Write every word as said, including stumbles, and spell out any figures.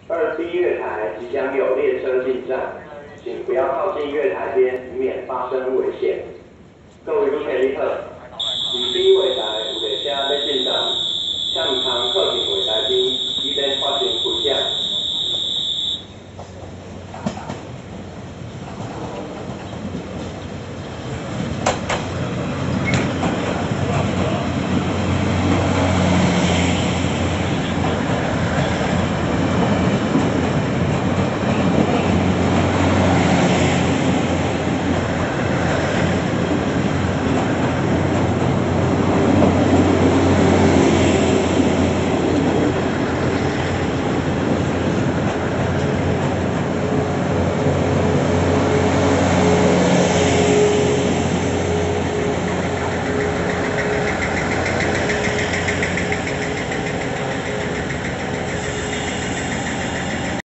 二 B 月台即将有列车进站，请不要靠近月台边，以免发生危险。各位旅客旅客，二 B 月台有列车要进站，请唔通靠近月台边，以免发生危